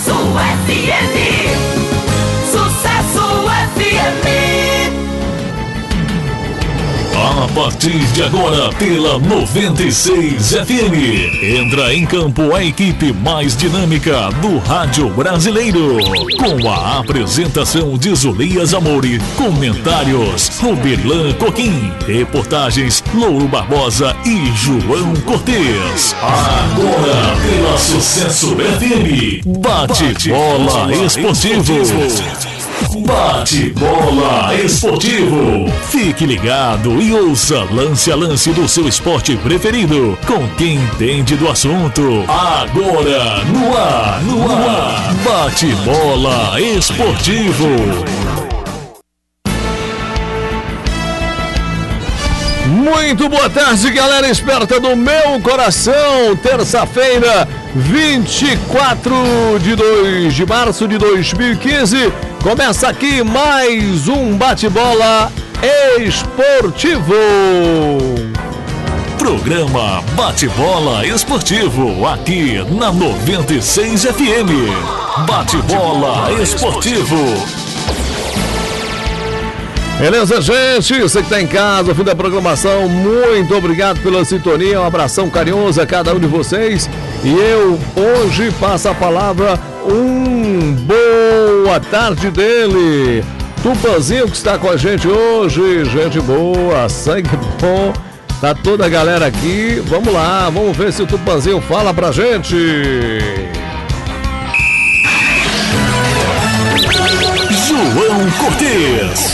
FM. Sucesso FM. A partir de agora, pela 96 FM, entra em campo a equipe mais dinâmica do rádio brasileiro. Com a apresentação de Zulias Amori, comentários Roberlan Coquim, reportagens Louro Barbosa e João Cortez. Agora, pela Sucesso FM, bate-bola esportivo. Bate-bola esportivo. Fique ligado e ouça lance a lance do seu esporte preferido, com quem entende do assunto. Agora, no ar, bate-bola esportivo. Muito boa tarde, galera esperta do meu coração. Terça-feira, 24 de março de 2015. Começa aqui mais um bate-bola esportivo. Programa Bate-bola esportivo aqui na 96 FM. Bate-bola esportivo. Beleza, gente? Você que está em casa, fim da programação, muito obrigado pela sintonia, um abração carinhoso a cada um de vocês. E eu hoje passo a palavra, boa tarde dele, Tupanzinho, que está com a gente hoje, gente boa, sangue bom, tá toda a galera aqui. Vamos lá, vamos ver se o Tupanzinho fala pra gente. João Cortez.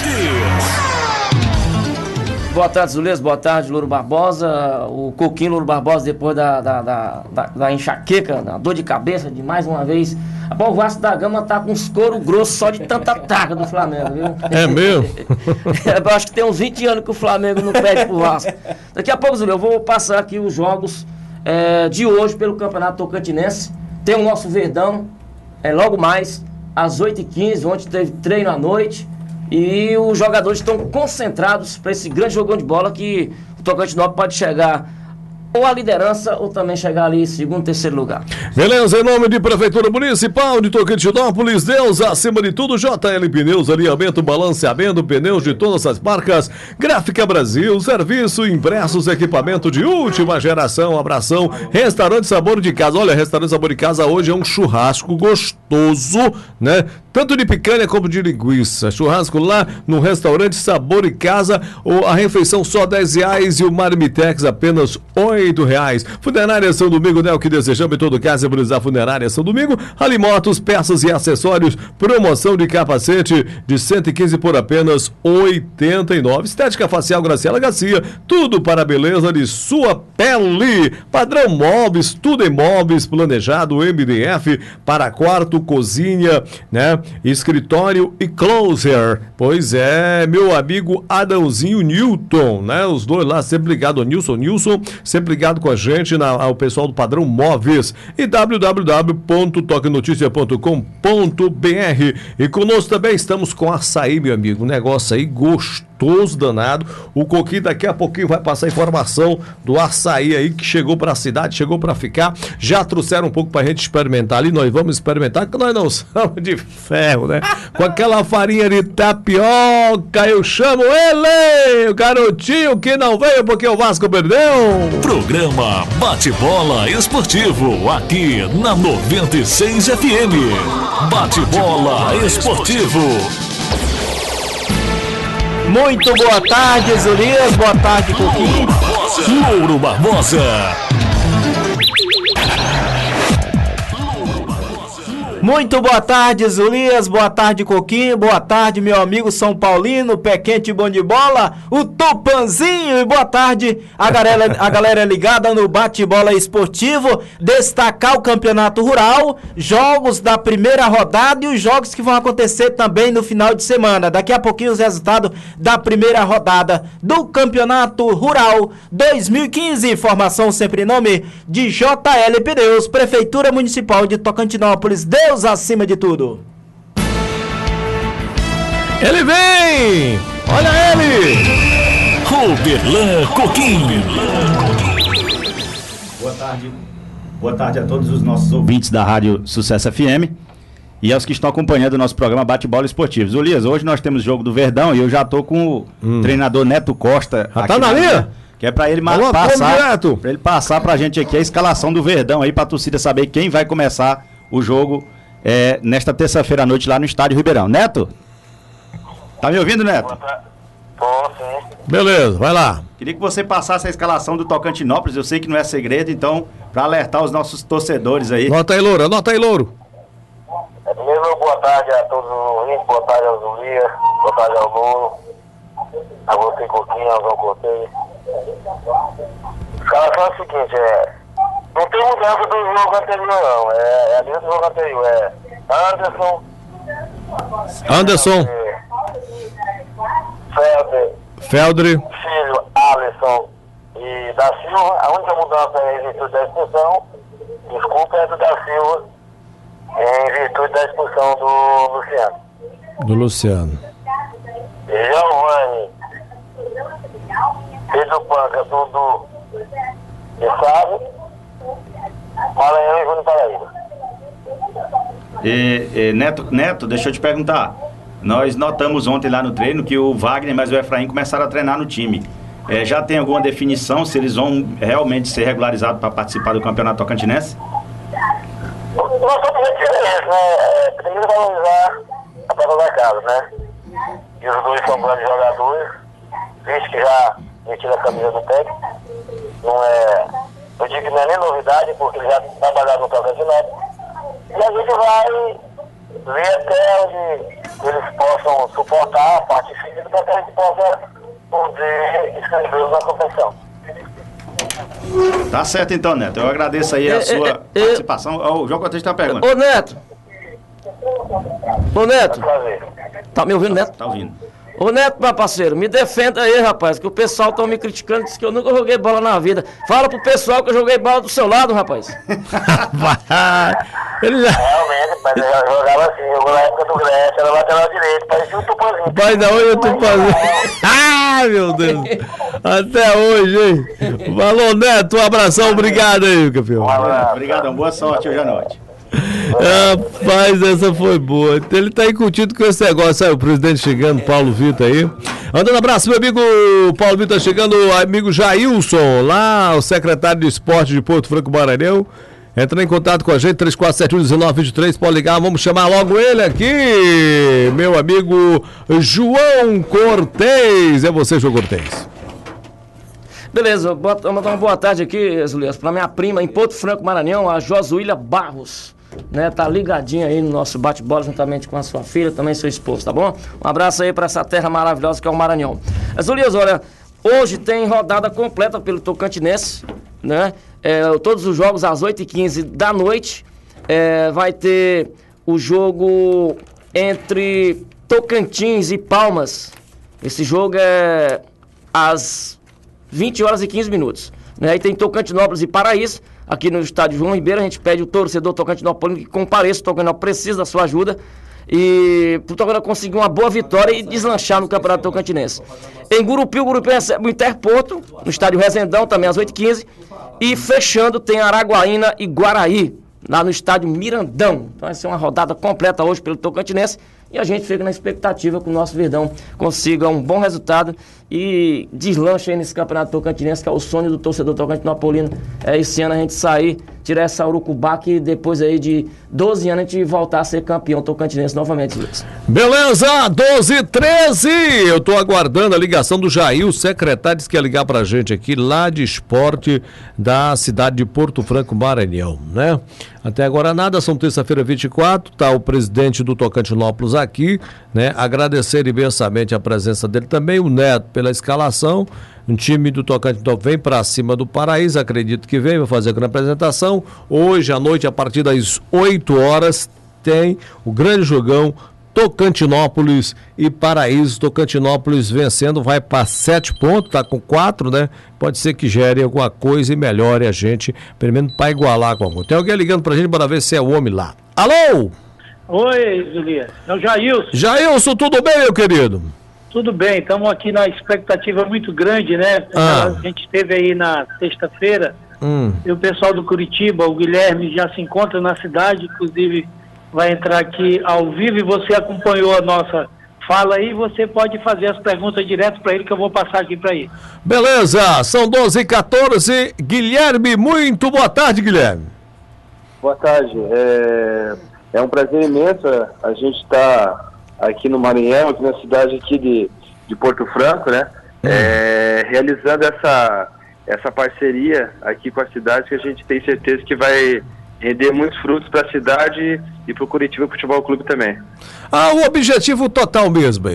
Boa tarde, Zulias. Boa tarde, Louro Barbosa. O Coquinho Louro Barbosa, depois da enxaqueca, da dor de cabeça de mais uma vez. O Vasco da Gama tá com uns couro grosso só de tanta taca do Flamengo, viu? É mesmo? Eu acho que tem uns 20 anos que o Flamengo não perde pro Vasco. Daqui a pouco, Zulias, eu vou passar aqui os jogos de hoje pelo Campeonato Tocantinense. Tem o nosso Verdão, logo mais, às 8h15. Ontem teve treino à noite. E os jogadores estão concentrados para esse grande jogão de bola que o Tocantinópolis pode chegar ou a liderança ou também chegar ali em segundo, terceiro lugar. Beleza, em nome de Prefeitura Municipal de Tocantinópolis, Deus acima de tudo, JL Pneus, alinhamento, balanceamento, pneus de todas as marcas, Gráfica Brasil, serviço, impressos, equipamento de última geração, abração, Restaurante Sabor de Casa. Olha, Restaurante Sabor de Casa hoje é um churrasco gostoso, né? Tanto de picanha como de linguiça. Churrasco lá no Restaurante Sabor de Casa, a refeição só R$10 e o Marmitex apenas R$8. Funerária São Domingo, né? O que desejamos em todo caso é valorizar Funerária São Domingo. Alimotos, peças e acessórios, promoção de capacete de 115 por apenas R$89. Estética facial Graciela Garcia, tudo para a beleza de sua pele. Padrão Móveis, tudo em móveis, planejado, MDF, para quarto, cozinha, né? Escritório e closer. Pois é, meu amigo Adãozinho Newton, né? Os dois lá, sempre ligado ao Nilson, sempre ligado com a gente, ao pessoal do Padrão Móveis, e www.toquenoticia.com.br. E conosco também estamos com açaí, meu amigo, um negócio aí gostoso danado. O Coquinho daqui a pouquinho vai passar a informação do açaí aí que chegou pra cidade, chegou pra ficar. Já trouxeram um pouco pra gente experimentar ali, nós vamos experimentar, que nós não somos de ferro, né? Com aquela farinha de tapioca, eu chamo ele, o garotinho que não veio porque o Vasco perdeu. Programa Bate-bola esportivo aqui na 96 FM. Bate-bola esportivo. Muito boa tarde, Zulias. Boa tarde, Coquinho. Louro Barbosa. Muito boa tarde, Zulias. Boa tarde, Coquinho. Boa tarde, meu amigo São Paulino, pé quente e bom de bola, o Tupanzinho. E boa tarde a galera ligada no bate-bola esportivo. Destacar o campeonato rural, jogos da primeira rodada e os jogos que vão acontecer também no final de semana. Daqui a pouquinho os resultados da primeira rodada do campeonato rural 2015. Informação sempre em nome de JL Pneus, Prefeitura Municipal de Tocantinópolis. Deus acima de tudo. Ele vem! Olha ele! Roberlan Coquim. Boa tarde a todos os nossos ouvintes da Rádio Sucesso FM. e aos que estão acompanhando o nosso programa Bate-Bola Esportivos. Elias, hoje nós temos jogo do Verdão e eu já tô com o treinador Neto Costa. Já tá na linha? Que é pra ele passar pra gente aqui a escalação do Verdão aí, pra torcida saber quem vai começar o jogo nesta terça-feira à noite lá no Estádio Ribeirão. Neto? Tá me ouvindo, Neto? Sim. Beleza, vai lá. Queria que você passasse a escalação do Tocantinópolis, eu sei que não é segredo, então, pra alertar os nossos torcedores aí. Anota aí, Louro. Primeiro, boa tarde a todos os ouvintes, boa tarde ao Zulia, boa tarde ao Louro, a você, Coquinho, ao João Cortez. A escalação é o seguinte, não tem mudança do jogo anterior, não. É a mesma do jogo anterior. Anderson. Feldre. Filho, Alisson e da Silva. A única mudança é em virtude da expulsão. Desculpa, é do da Silva, em virtude da expulsão do Luciano. Giovanni, Pedro Panca, Dudu e Sábio, Maranhão e Júnior Paraíba. Neto, deixa eu te perguntar. Nós notamos ontem lá no treino que o Wagner e o Efraim começaram a treinar no time. Já tem alguma definição se eles vão realmente ser regularizados para participar do Campeonato Tocantinense? Nós somos diferentes, né? Primeiro valorizar a prova da casa, né? E os dois são grandes jogadores, visto que já vestiram a camisa do técnico. Não é, eu digo que não é nem novidade, porque eles já trabalharam no Tocantinópolis. E a gente vai ver até onde eles possam suportar a parte física para que a gente possa poder inscrevê-los na competição. Tá certo então, Neto. Eu agradeço aí a sua participação. O João Cortez está perguntando. Ô, Neto! Tá me ouvindo, Neto? Tá ouvindo. Ô, Neto, meu parceiro, me defenda aí, rapaz, que o pessoal tá me criticando, diz que eu nunca joguei bola na vida. Fala pro pessoal que eu joguei bola do seu lado, rapaz. Realmente, mas eu já jogava assim, eu na época do Grécia, era lateral direito, parecia um Tupanzinho. Pai da onde o Tupanzinho? Ai, meu Deus. Até hoje, hein? Valeu, Neto, um abração, obrigado aí, campeão. Obrigadão, boa sorte hoje à noite. Rapaz, essa foi boa. Ele tá incutido com esse negócio, sabe? O presidente chegando, Paulo Vitor aí. Mandando abraço, meu amigo Paulo Vitor chegando, amigo Jailson, lá, o secretário de esporte de Porto Franco Maranhão. Entra em contato com a gente, 3471-1923, pode ligar, vamos chamar logo ele aqui, meu amigo João Cortez. É você, João Cortez. Beleza, vou mandar uma boa tarde aqui, Zulias, para minha prima em Porto Franco, Maranhão, a Josuília Barros, né? Tá ligadinha aí no nosso bate-bola juntamente com a sua filha, também seu esposo, tá bom? Um abraço aí para essa terra maravilhosa que é o Maranhão. Zulias, olha, hoje tem rodada completa pelo Tocantinense, né? Todos os jogos às 8h15 da noite. Vai ter o jogo entre Tocantins e Palmas. Esse jogo é às 20h15, né? E tem Tocantinópolis e Paraíso, aqui no estádio João Ribeiro. A gente pede o torcedor tocantinópolis que compareça, o Tocantinópolis precisa da sua ajuda, e pro Tocantinópolis conseguir uma boa vitória e deslanchar no Campeonato Tocantinense. Em Gurupi, o Gurupi recebe o Interporto, no estádio Rezendão, também às 8h15, e fechando tem Araguaína e Guaraí, lá no estádio Mirandão. Então vai ser uma rodada completa hoje pelo Tocantinense, e a gente fica na expectativa que o nosso Verdão consiga um bom resultado e deslanche aí nesse Campeonato Tocantinense, que é o sonho do torcedor tocantinopolino. Esse ano a gente sair, tirar essa urucubaca e depois aí de 12 anos a gente voltar a ser campeão tocantinense novamente, Luiz. Beleza, 12h13. Eu tô aguardando a ligação do Jair, o secretário, disse que ia ligar pra gente aqui, lá de esporte da cidade de Porto Franco, Maranhão, né? Até agora nada, são terça-feira 24, tá o presidente do Tocantinópolis aqui, né? Agradecer imensamente a presença dele também, o Neto pela escalação. Um time do Tocantinópolis vem para cima do Paraíso, acredito que vem, vai fazer a grande apresentação. Hoje à noite, a partir das 8 horas, tem o grande jogão Tocantinópolis e Paraíso. Tocantinópolis vencendo, vai para 7 pontos, tá com 4, né? Pode ser que gere alguma coisa e melhore a gente, pelo menos para igualar com algum. Tem alguém ligando pra gente para ver se é o homem lá. Alô? Oi, Zulia. É o Jailson. Jailson, tudo bem, meu querido? Tudo bem, estamos aqui na expectativa muito grande, né? A gente esteve aí na sexta-feira, e o pessoal do Curitiba, o Guilherme, já se encontra na cidade, inclusive vai entrar aqui ao vivo e você acompanhou a nossa fala aí, você pode fazer as perguntas direto para ele que eu vou passar aqui para ele. Beleza, são 12h14. Guilherme, muito boa tarde, Guilherme. Boa tarde. É um prazer imenso a gente estar aqui no Maranhão, aqui na cidade aqui de Porto Franco, né? Realizando essa parceria aqui com a cidade, que a gente tem certeza que vai render muitos frutos para a cidade e para o Curitiba Futebol Clube também. O objetivo total mesmo,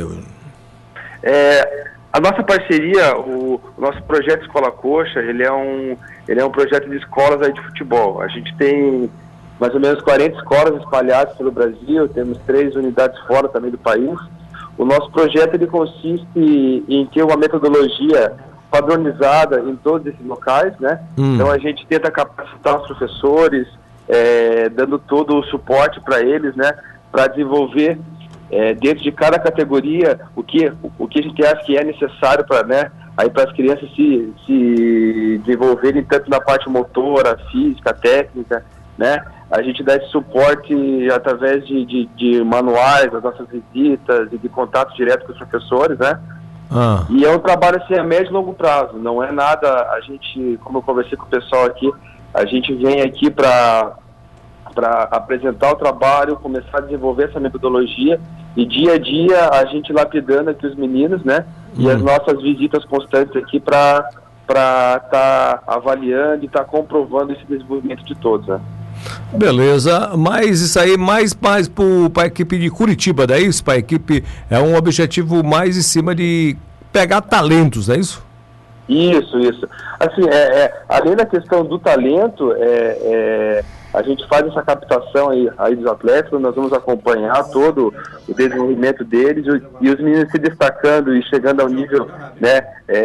a nossa parceria, o nosso projeto Escola Coxa, ele é um projeto de escolas aí de futebol. A gente tem mais ou menos 40 escolas espalhadas pelo Brasil, temos 3 unidades fora também do país. O nosso projeto ele consiste em ter uma metodologia padronizada em todos esses locais, né? Então a gente tenta capacitar os professores, dando todo o suporte para eles, né? Para desenvolver dentro de cada categoria o que a gente acha que é necessário para, né? Aí para as crianças se desenvolverem tanto na parte motora, física, técnica, né? A gente dá esse suporte através de manuais, das nossas visitas e de contato direto com os professores, né? E é um trabalho assim a médio e longo prazo, não é nada, a gente, como eu conversei com o pessoal aqui, a gente vem aqui para apresentar o trabalho, começar a desenvolver essa metodologia e dia a dia a gente lapidando aqui os meninos, né? E as nossas visitas constantes aqui para estar avaliando e estar comprovando esse desenvolvimento de todos, né? Beleza, mas isso aí mais para a equipe de Curitiba, não é isso? Para a equipe é um objetivo mais em cima de pegar talentos, não é isso? Isso. Assim, além da questão do talento, a gente faz essa captação aí dos atletas, nós vamos acompanhar todo o desenvolvimento deles e os meninos se destacando e chegando ao nível, né,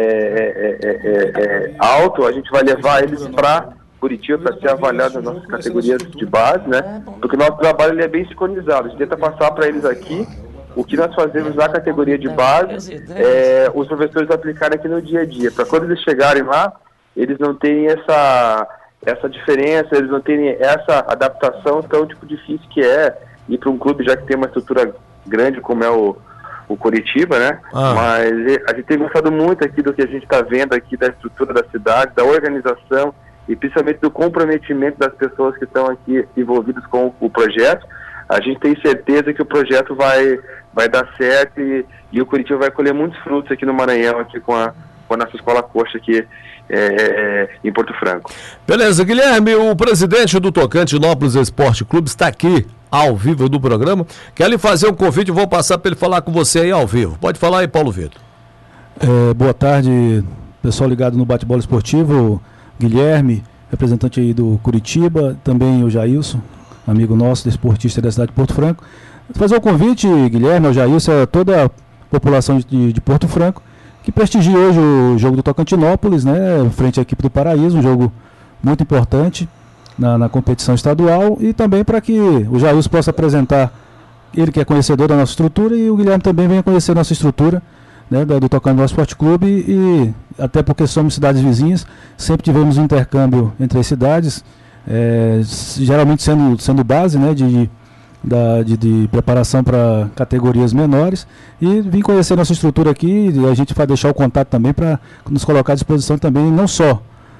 alto, a gente vai levar eles para Curitiba para ser avaliado nas nossas categorias de base, né? Porque o nosso trabalho ele é bem sincronizado. A gente tenta passar para eles aqui o que nós fazemos na categoria de base, os professores aplicarem aqui no dia a dia. Para quando eles chegarem lá, eles não terem essa diferença, eles não terem essa adaptação tão difícil que é ir para um clube já que tem uma estrutura grande como é o Curitiba, né? Mas a gente tem gostado muito aqui do que a gente está vendo aqui da estrutura da cidade, da organização e principalmente do comprometimento das pessoas que estão aqui envolvidas com o projeto. A gente tem certeza que o projeto vai dar certo e o Curitiba vai colher muitos frutos aqui no Maranhão, aqui com a nossa Escola Coxa aqui em Porto Franco. Beleza, Guilherme, o presidente do Tocantinópolis Esporte Clube está aqui ao vivo do programa. Quer lhe fazer um convite, vou passar para ele falar com você aí ao vivo. Pode falar aí, Paulo Vitor. Boa tarde, pessoal ligado no Bate-Bola Esportivo. Guilherme, representante aí do Curitiba, também o Jailson, amigo nosso, desportista da cidade de Porto Franco. Fazer um convite, Guilherme, ao Jailson, a toda a população de Porto Franco, que prestigie hoje o jogo do Tocantinópolis, né, frente à equipe do Paraíso, um jogo muito importante na competição estadual, e também para que o Jailson possa apresentar, ele que é conhecedor da nossa estrutura, e o Guilherme também venha conhecer a nossa estrutura, né, do Tocantinópolis Esporte Clube, e até porque somos cidades vizinhas, sempre tivemos um intercâmbio entre as cidades, geralmente sendo base, né, de preparação para categorias menores, e vim conhecer nossa estrutura aqui, e a gente vai deixar o contato também para nos colocar à disposição também, não só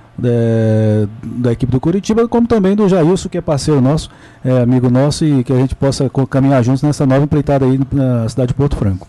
da equipe do Curitiba, como também do Jailson, que é parceiro nosso, amigo nosso, e que a gente possa caminhar juntos nessa nova empreitada aí na cidade de Porto Franco.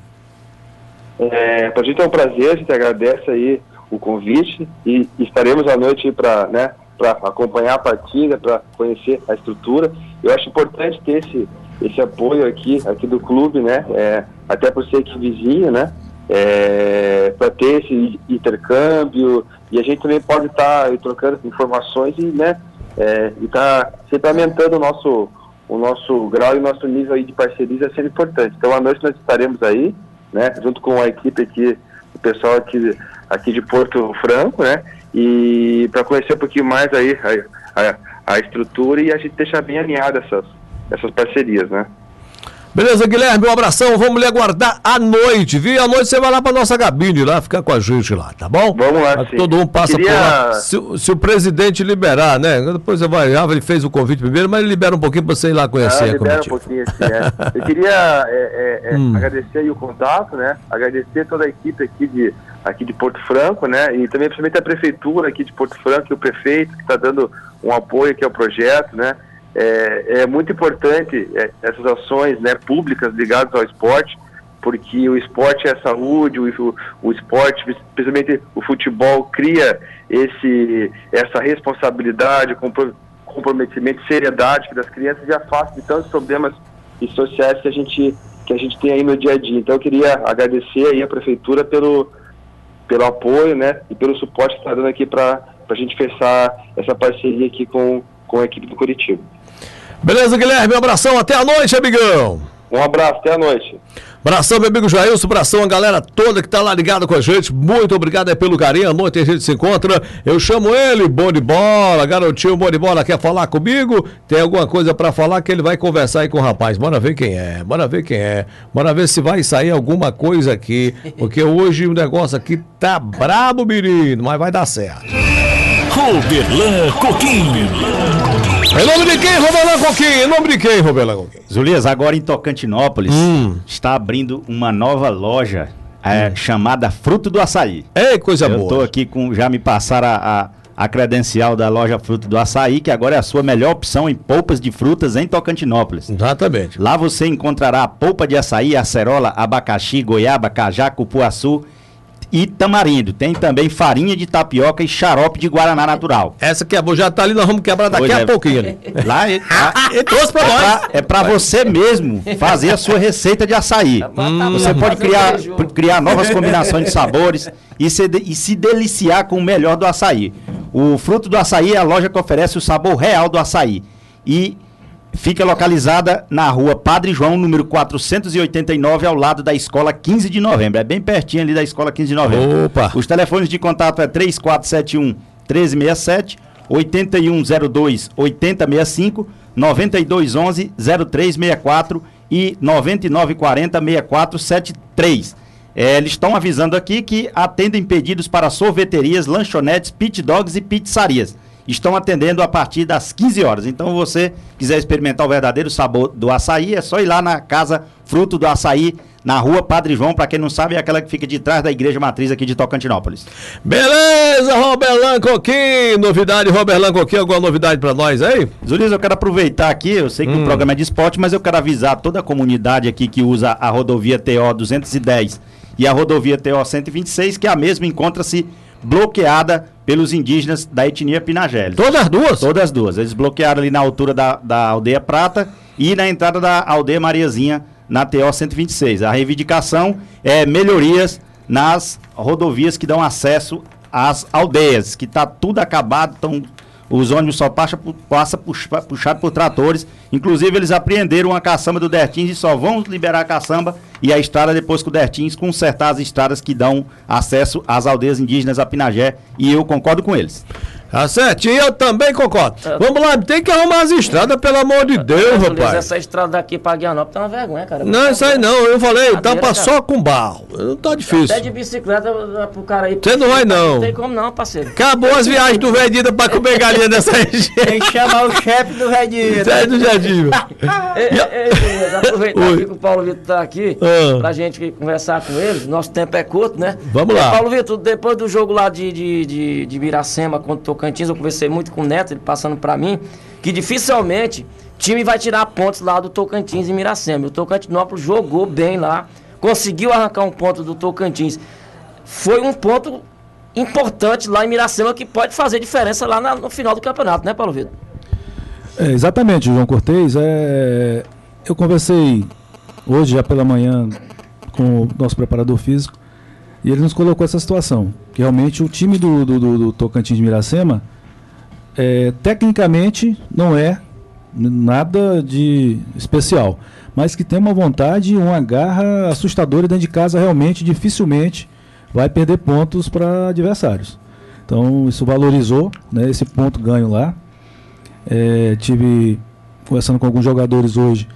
Para a gente é um prazer, a gente agradece aí o convite e estaremos à noite para acompanhar a partida, para conhecer a estrutura. Eu acho importante ter esse apoio aqui do clube, né? Até por ser aqui vizinho, né? Para ter esse intercâmbio, e a gente também pode estar trocando informações e, né? E tá sempre aumentando o nosso grau e o nosso nível aí de parcerias, é sempre importante. Então à noite nós estaremos aí, né? Junto com a equipe aqui, o pessoal aqui de Porto Franco, né? E para conhecer um pouquinho mais aí a estrutura e a gente deixar bem alinhada essas parcerias, né? Beleza, Guilherme, um abração, vamos lhe aguardar à noite, viu? À noite você vai lá pra nossa cabine lá, ficar com a gente lá, tá bom? Vamos lá, sim. Todo mundo passa por lá. Se o presidente liberar, né? Depois você vai, ele fez o convite primeiro, mas ele libera um pouquinho pra você ir lá conhecer a comitiva. Um pouquinho, sim, Eu queria agradecer aí o contato, né? Agradecer toda a equipe aqui de Porto Franco, né? E também principalmente a prefeitura aqui de Porto Franco e o prefeito que está dando um apoio aqui ao projeto, né? É muito importante essas ações, né, públicas ligadas ao esporte, porque o esporte é saúde, o esporte, principalmente o futebol, cria essa responsabilidade, comprometimento, seriedade que das crianças e afasta de tantos problemas sociais que a gente tem aí no dia a dia. Então eu queria agradecer aí a prefeitura pelo apoio, né, e pelo suporte que está dando aqui para a gente fechar essa parceria aqui com a equipe do Curitiba. Beleza, Guilherme, um abração, até a noite, amigão. Um abraço, até a noite. Abração, meu amigo Jailson, abração a galera toda que tá lá ligada com a gente, muito obrigado aí pelo carinho, à noite a gente se encontra, eu chamo ele, bom de bola, garotinho bom de bola, quer falar comigo? Tem alguma coisa pra falar que ele vai conversar aí com o rapaz, bora ver quem é, bora ver se vai sair alguma coisa aqui, porque hoje o negócio aqui tá brabo, menino, mas vai dar certo. Roberlan Coquinho. Em nome de quem, Roberlan Coquinho? Em nome de quem, Roberlan Coquinho? Zulias, agora em Tocantinópolis, está abrindo uma nova loja chamada Fruto do Açaí. Ei, coisa boa. Eu tô aqui já me passaram a credencial da loja Fruto do Açaí, que agora é a sua melhor opção em polpas de frutas em Tocantinópolis. Exatamente. Lá você encontrará a polpa de açaí, acerola, abacaxi, goiaba, cajá, cupuaçu e tamarindo. Tem também farinha de tapioca e xarope de guaraná natural. Essa que é boa, já tá ali, nós vamos quebrar daqui a pouquinho ali. Lá ele trouxe pra nós. É pra você mesmo fazer a sua receita de açaí. Você pode criar novas combinações de sabores e se deliciar com o melhor do açaí. O Fruto do Açaí é a loja que oferece o sabor real do açaí. E fica localizada na rua Padre João, número 489, ao lado da Escola 15 de Novembro. É bem pertinho ali da Escola 15 de Novembro. Opa. Os telefones de contato é 3471-1367, 8102-8065, 9211-0364 e 9940-6473. Eles estão avisando aqui que atendem pedidos para sorveterias, lanchonetes, pit dogs e pizzarias. Estão atendendo a partir das 15 horas. Então, você quiser experimentar o verdadeiro sabor do açaí, é só ir lá na Casa Fruto do Açaí, na rua Padre João. Para quem não sabe, é aquela que fica de trás da Igreja Matriz aqui de Tocantinópolis. Beleza, Roberlan Coquinho. Novidade, Roberlan Coquinho, alguma novidade para nós aí? Zulias, eu quero aproveitar aqui, eu sei que o programa é de esporte, mas eu quero avisar toda a comunidade aqui que usa a rodovia TO 210 e a rodovia TO 126, que a mesma encontra-se bloqueada pelos indígenas da etnia Pinagélis. Todas as duas? Todas as duas. Eles bloquearam ali na altura da Aldeia Prata e na entrada da Aldeia Mariazinha, na TO 126. A reivindicação é melhorias nas rodovias que dão acesso às aldeias, que está tudo acabado, os ônibus só passam puxado por tratores. Inclusive, eles apreenderam a caçamba do Dertins e só vão liberar a caçamba e a estrada depois que o Dertins consertar as estradas que dão acesso às aldeias indígenas a Pinagé. E eu concordo com eles. Tá certo, e eu também concordo. Vamos lá, tem que arrumar as estradas, pelo amor de Deus, rapaz. Essa estrada daqui pra Guianópolis tá uma vergonha, cara. Não, isso aí não, eu falei, tapa só com barro. Não tá difícil. Até de bicicleta pro cara aí. Você não vai não. Não tem como não, parceiro. Acabou as viagens do Vedida pra comer galinha dessa região. Tem que chamar o chefe do Vedida. Chefe do Jardim. Aproveitar aqui que o Paulo Vitor tá aqui, pra gente conversar com ele. Nosso tempo é curto, né? Vamos lá. Paulo Vitor, depois do jogo lá de Miracema contra o Tocantins, eu conversei muito com o Neto, ele passando pra mim, que dificilmente time vai tirar pontos lá do Tocantins e Miracema. O Tocantinópolis jogou bem lá, conseguiu arrancar um ponto do Tocantins. Foi um ponto importante lá em Miracema que pode fazer diferença lá no final do campeonato, né, Paulo Vitor? Exatamente, João Cortez. Eu conversei hoje, já pela manhã, com o nosso preparador físico, e ele nos colocou essa situação, que realmente o time do Tocantins de Miracema, tecnicamente, não é nada de especial, mas que tem uma vontade e uma garra assustadora dentro de casa, realmente, dificilmente vai perder pontos para adversários. Então, isso valorizou, né, esse ponto ganho lá. Tive conversando com alguns jogadores hoje,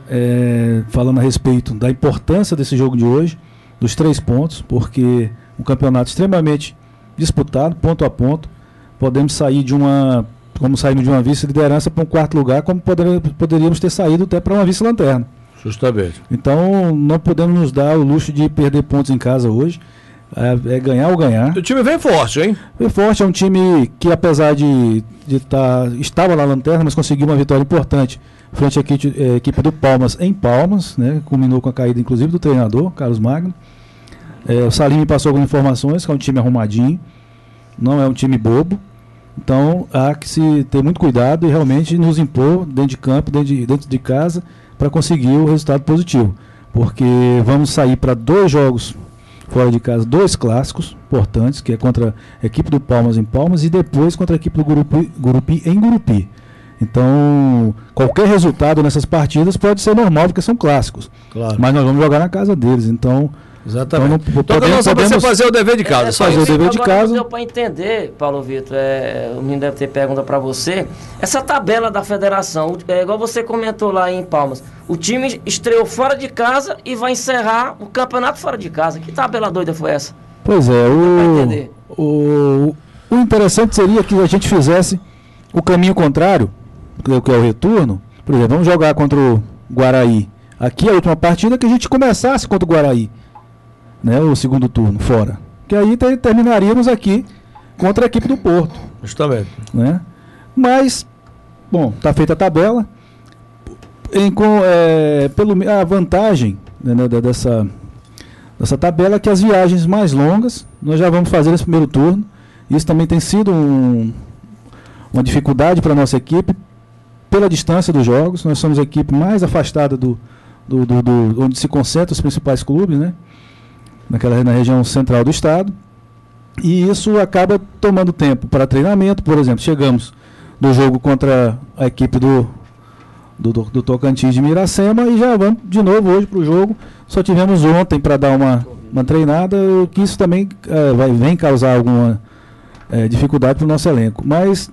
falando a respeito da importância desse jogo de hoje, dos 3 pontos, porque um campeonato extremamente disputado, ponto a ponto. Podemos sair como saímos de uma vice-liderança para um 4º lugar, como poderíamos ter saído até para uma vice-lanterna. Justamente. Então, não podemos nos dar o luxo de perder pontos em casa hoje. É ganhar ou ganhar. O time vem forte, hein? Vem forte, é um time que, apesar de estava na lanterna, mas conseguiu uma vitória importante frente à equipe do Palmas em Palmas, né? Culminou com a caída, inclusive, do treinador, Carlos Magno. O Salim me passou algumas informações, que é um time arrumadinho, não é um time bobo. Então, há que se ter muito cuidado e realmente nos impor dentro de campo, dentro de casa, para conseguir o resultado positivo. Porque vamos sair para 2 jogos fora de casa, 2 clássicos importantes, que é contra a equipe do Palmas em Palmas e depois contra a equipe do Gurupi em Gurupi. Então, qualquer resultado nessas partidas pode ser normal, porque são clássicos. Claro. Mas nós vamos jogar na casa deles, então... Exatamente. Então você fazer o dever de casa. Fazer o dever de casa. Deu para entender, Paulo Vitor, o menino deve ter pergunta para você. Essa tabela da federação, igual você comentou lá em Palmas, o time estreou fora de casa e vai encerrar o campeonato fora de casa. Que tabela doida foi essa? Pois é, o interessante seria que a gente fizesse o caminho contrário, que é o retorno. Por exemplo, vamos jogar contra o Guaraí. Aqui a última partida, que a gente começasse contra o Guaraí, né, o segundo turno, fora. Que aí terminaríamos aqui contra a equipe do Porto. Justamente. Né? Mas, bom, está feita a tabela. A vantagem, né, dessa tabela é que as viagens mais longas nós já vamos fazer nesse primeiro turno. Isso também tem sido uma dificuldade para a nossa equipe, pela distância dos jogos. Nós somos a equipe mais afastada onde se concentram os principais clubes, né? Na região central do estado, e isso acaba tomando tempo para treinamento. Por exemplo, chegamos no jogo contra a equipe do Tocantins de Miracema e já vamos de novo hoje para o jogo. Só tivemos ontem para dar uma treinada, que isso também vem causar alguma dificuldade para o nosso elenco. Mas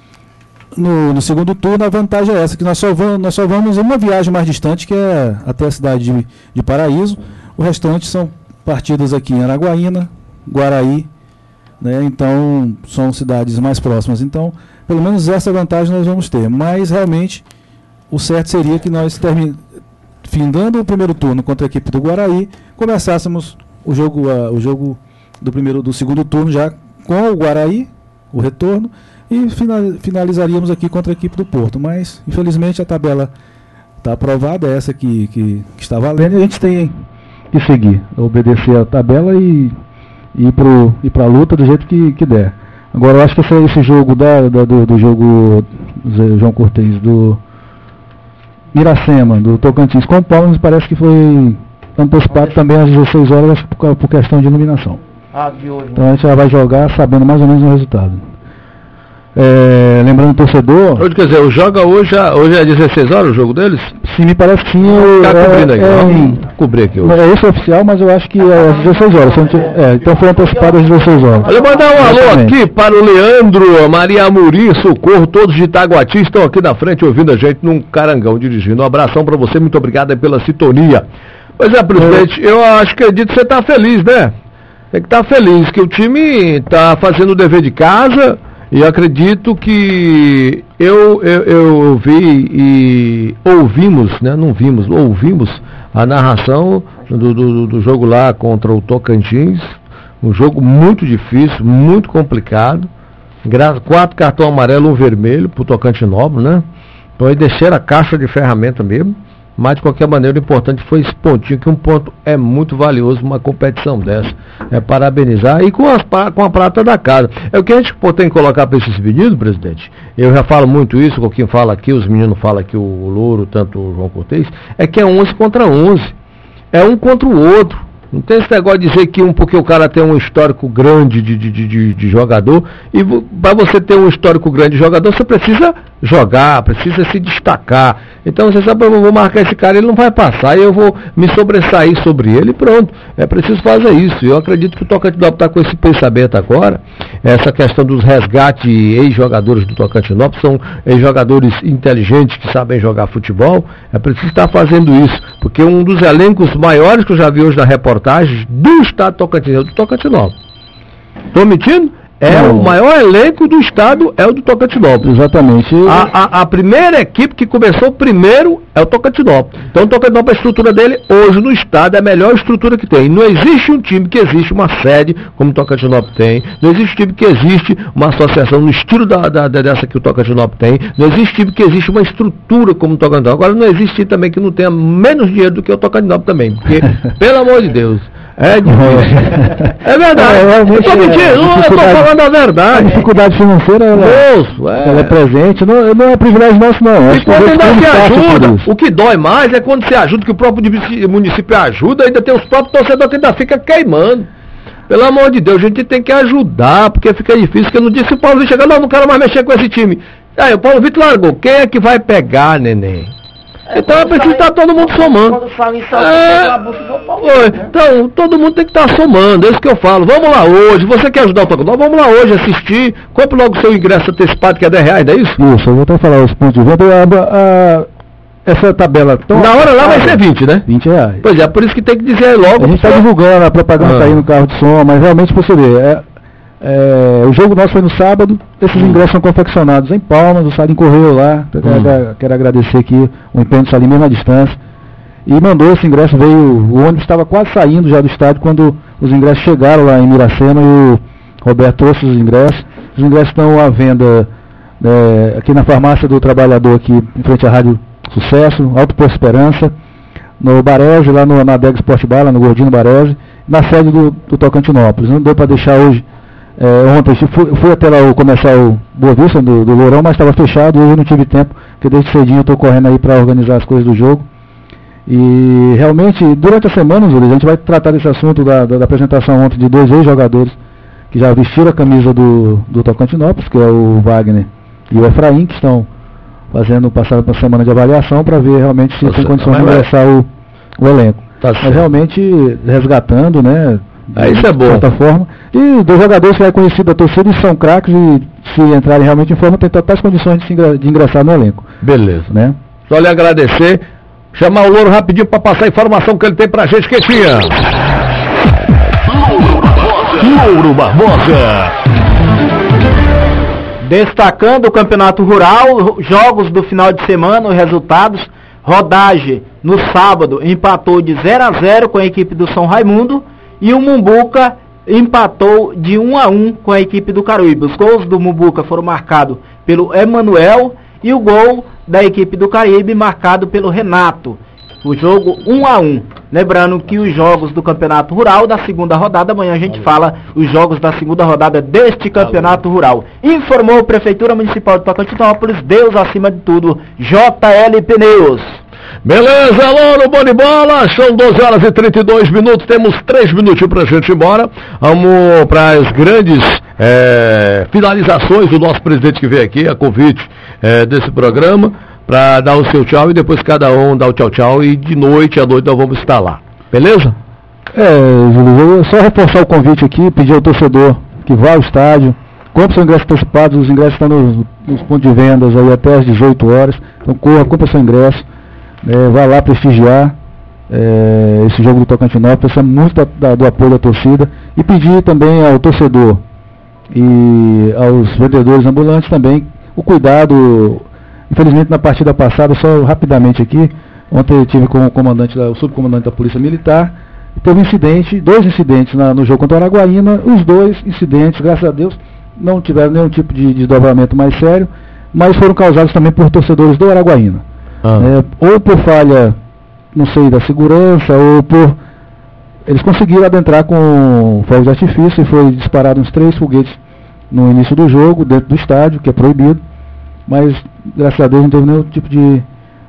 no segundo turno a vantagem é essa, que nós só vamos uma viagem mais distante, que é até a cidade de Paraíso. O restante são partidas aqui em Araguaína, Guaraí, né? Então são cidades mais próximas. Então, pelo menos essa vantagem nós vamos ter. Mas realmente o certo seria que nós, findando o primeiro turno contra a equipe do Guaraí, começássemos o jogo do segundo turno já com o Guaraí, o retorno, e finalizaríamos aqui contra a equipe do Porto. Mas infelizmente a tabela está aprovada, essa que está valendo, e a gente tem que seguir, obedecer a tabela e ir para a luta do jeito que der. Agora eu acho que esse jogo do jogo João Cortez, do Miracema, do Tocantins com o Palmas, parece que foi antecipado também às 16 horas por questão de iluminação. De hoje, né? Então a gente já vai jogar sabendo mais ou menos o resultado. Lembrando o torcedor... Quer dizer, joga hoje é 16 horas o jogo deles? Sim, me parece que sim. Cobrindo aqui, vamos cobrir aqui hoje. Isso é oficial, mas eu acho que é às 16 horas. Então foi antecipado às 16 horas. Olha, mandar um alô aqui para o Leandro, Maria Amorim, Socorro, todos de Itaguati estão aqui na frente ouvindo a gente num carangão dirigindo. Um abração para você, muito obrigado pela sintonia. Pois é, presidente, eu acredito que você está feliz, né? Tem que estar feliz que o time está fazendo o dever de casa. E acredito que eu vi e ouvimos, né? Não vimos, ouvimos a narração do jogo lá contra o Tocantins. Um jogo muito difícil, muito complicado. 4 cartões amarelos, 1 vermelho pro Tocantinópolis, né? Então aí desceram a caixa de ferramenta mesmo. Mas de qualquer maneira o importante foi esse pontinho, que um ponto é muito valioso numa competição dessa. Parabenizar e com a prata da casa. É o que a gente tem que colocar para esses meninos, presidente. Eu já falo muito isso, o Coquinho fala aqui, os meninos falam aqui, o Louro, tanto o João Cortez, é que é 11 contra 11. É um contra o outro. Não tem esse negócio de dizer que porque o cara tem um histórico grande de jogador, e para você ter um histórico grande de jogador, você precisa jogar, precisa se destacar. Então você sabe, eu vou marcar esse cara, ele não vai passar, e eu vou me sobressair sobre ele, e pronto. É preciso fazer isso. Eu acredito que o Tocantinópolis está com esse pensamento agora, essa questão dos resgates ex-jogadores do Tocantinópolis, são ex-jogadores inteligentes que sabem jogar futebol, é preciso estar fazendo isso, porque um dos elencos maiores que eu já vi hoje na reportagem do estado de Tocantins, é o do Tocantinópolis. Estou mentindo? O maior elenco do estado é o do Tocantinópolis. Exatamente. A primeira equipe que começou primeiro é o Tocantinópolis. Então o Tocantinópolis, a estrutura dele hoje no estado é a melhor estrutura que tem. Não existe um time que existe uma sede como o Tocantinópolis tem. Não existe um time que existe uma associação no estilo dessa que o Tocantinópolis tem. Não existe time que existe uma estrutura como o Tocantinópolis. Agora não existe time também que não tenha menos dinheiro do que o Tocantinópolis também. Porque, pelo amor de Deus, é difícil. É verdade. Eu tô mentindo, eu tô falando a verdade. A dificuldade financeira, ela é presente, não é privilégio nosso, não. E quando ainda se ajuda, o que dói mais é quando se ajuda, que o próprio município ajuda, ainda tem os próprios torcedores que ainda ficam queimando. Pelo amor de Deus, a gente tem que ajudar, porque fica difícil, porque não disse o Paulo Vitor chegando, não quero mais mexer com esse time. Aí o Paulo Vitor largou, quem é que vai pegar, neném? Então é preciso estar todo mundo somando. Então, todo mundo tem que estar somando, é isso que eu falo. Vamos lá hoje, você quer ajudar o Tocantinópolis? Vamos lá hoje assistir. Compre logo o seu ingresso antecipado, que é R$10, não é isso? Isso, eu vou até falar os pontos de venda. Essa tabela... Na hora lá vai ser 20, né? R$20. Pois é, por isso que tem que dizer logo. A gente está divulgando, a propaganda está aí no carro de som, mas realmente você vê, o jogo nosso foi no sábado, esses ingressos são confeccionados em Palmas, o Salim correu lá, quero agradecer aqui o empenho do Salim mesmo à distância, e mandou esse ingresso, o ônibus estava quase saindo já do estádio quando os ingressos chegaram lá em Miracema e o Roberto trouxe os ingressos estão à venda aqui na farmácia do trabalhador, aqui em frente à Rádio Sucesso, Alto Posto Esperança, no Barese, lá na Adega Sport Bar, lá no Gordinho Barese, na sede do Tocantinópolis. Não deu para deixar hoje. Ontem fui até lá começar o Boa Vista do Lourão, mas estava fechado, hoje eu não tive tempo, porque desde cedinho eu estou correndo aí para organizar as coisas do jogo. E realmente, durante a semana, Zúlio, a gente vai tratar desse assunto da apresentação ontem de 2 ex-jogadores que já vestiram a camisa do Tocantinópolis, que é o Wagner e o Efraim, que estão passaram para a semana de avaliação para ver realmente se tem condições de ingressar o elenco. Mas realmente resgatando, né? Isso é bom. De certa forma. E 2 jogadores que é conhecido da torcida e são craques, e se entrarem realmente em forma, tem totais condições de ingressar no elenco. Beleza. Né? Só lhe agradecer. Chamar o Louro rapidinho para passar a informação que ele tem pra gente, que tinha. Louro Barbosa. Destacando o Campeonato Rural, jogos do final de semana, os resultados. Rodagem, no sábado, empatou de 0-0 com a equipe do São Raimundo. E o Mumbuca empatou de 1-1 com a equipe do Caruíbe. Os gols do Mumbuca foram marcados pelo Emanuel e o gol da equipe do Caribe marcado pelo Renato. O jogo 1-1. Lembrando que os jogos do Campeonato Rural da segunda rodada, amanhã a gente fala os jogos da segunda rodada deste Campeonato Rural. Informou a Prefeitura Municipal de Tocantinópolis, Deus acima de tudo, JL Pneus. Beleza, Louro, bom de bola, são 12h32, temos 3 minutinhos pra gente ir embora. Vamos para as grandes finalizações do nosso presidente que veio aqui, a convite desse programa, para dar o seu tchau e depois cada um dá o tchau e à noite nós vamos estar lá, beleza? Júlio, só reforçar o convite aqui, pedir ao torcedor que vá ao estádio, compre seu ingresso antecipado, os ingressos estão nos pontos de vendas aí até às 18 horas, então compre seu ingresso. Vai lá prestigiar esse jogo do Tocantinópolis, precisa muito do apoio da torcida, e pedir também ao torcedor e aos vendedores ambulantes também o cuidado. Infelizmente na partida passada, só rapidamente aqui, ontem eu tive com o subcomandante da Polícia Militar, e teve 2 incidentes no jogo contra o Araguaína. Os 2 incidentes, graças a Deus, não tiveram nenhum tipo de desdobramento mais sério, mas foram causados também por torcedores do Araguaína. Ou por falha, não sei, da segurança, ou por... Eles conseguiram adentrar com fogos de artifício e foi disparado uns 3 foguetes no início do jogo, dentro do estádio, que é proibido, mas graças a Deus não teve nenhum tipo de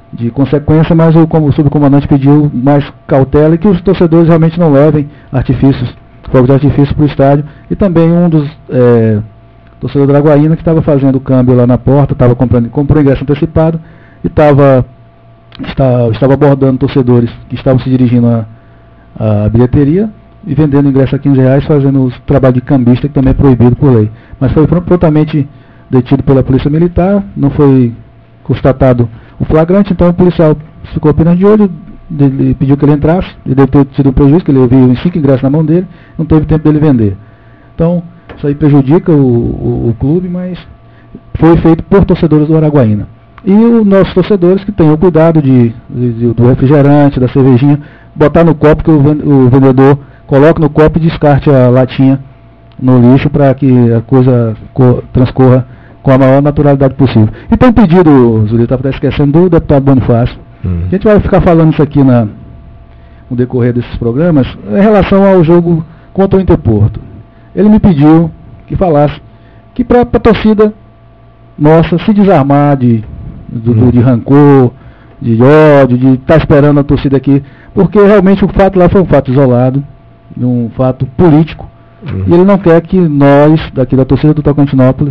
de consequência, mas o subcomandante pediu mais cautela e que os torcedores realmente não levem fogos de artifício para o estádio. E também um dos torcedores da Araguaína que estava fazendo o câmbio lá na porta, comprou ingresso antecipado e estava abordando torcedores que estavam se dirigindo à bilheteria e vendendo ingresso a R$15, fazendo o trabalho de cambista, que também é proibido por lei. Mas foi prontamente detido pela Polícia Militar, não foi constatado o flagrante, então o policial ficou apenas de olho, ele pediu que ele entrasse, ele deve ter tido um prejuízo, que ele viu uns 5 ingressos na mão dele, não teve tempo dele vender. Então, isso aí prejudica o clube, mas foi feito por torcedores do Araguaína. E os nossos torcedores que tenham cuidado do refrigerante, da cervejinha, botar no copo, que o vendedor coloque no copo e descarte a latinha no lixo para que a coisa transcorra com a maior naturalidade possível. E tem um pedido, Zulito, estava esquecendo, do deputado Bonifácio. A gente vai ficar falando isso aqui no decorrer desses programas, em relação ao jogo contra o Interporto. Ele me pediu que falasse que para a torcida nossa se desarmar de rancor, de ódio, de estar esperando a torcida aqui, porque realmente o fato lá foi um fato isolado, um fato político, e ele não quer que nós, daqui da torcida do Tocantinópolis,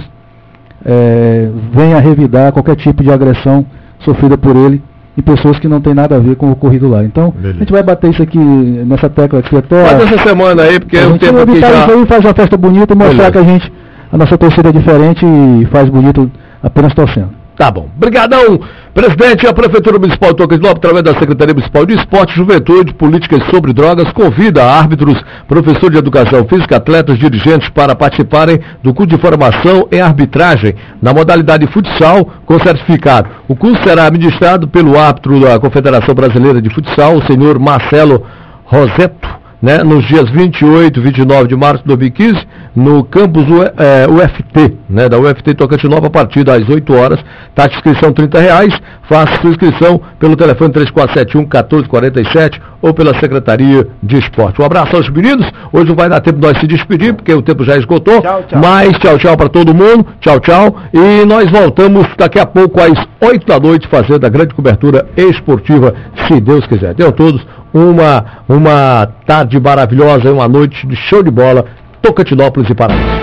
venha revidar qualquer tipo de agressão sofrida por ele em pessoas que não tem nada a ver com o ocorrido lá. Então, a gente vai bater isso aqui, nessa tecla aqui até... Faz essa semana aí, porque é um tempo aqui já... Isso aí, faz uma festa bonita e mostrar que a nossa torcida é diferente e faz bonito apenas torcendo. Tá bom. Obrigadão, presidente. A Prefeitura Municipal de Tocantinópolis, através da Secretaria Municipal de Esporte, Juventude, Políticas sobre Drogas, convida árbitros, professores de Educação Física, atletas, dirigentes para participarem do curso de formação em arbitragem na modalidade futsal com certificado. O curso será administrado pelo árbitro da Confederação Brasileira de Futsal, o senhor Marcelo Rosetto, nos dias 28 e 29 de março de 2015, no campus UFT, da UFT Tocantinópolis, a partir das 8 horas. Taxa de inscrição R$30. Faça sua inscrição pelo telefone 3471-1447 ou pela Secretaria de Esporte. Um abraço aos meninos. Hoje não vai dar tempo de nós se despedir, porque o tempo já esgotou. Tchau, tchau. Mas tchau para todo mundo. Tchau. E nós voltamos daqui a pouco às 8 da noite, fazendo a grande cobertura esportiva, se Deus quiser. Tenham todos uma tarde maravilhosa e uma noite de show de bola, Tocantinópolis e Paraná.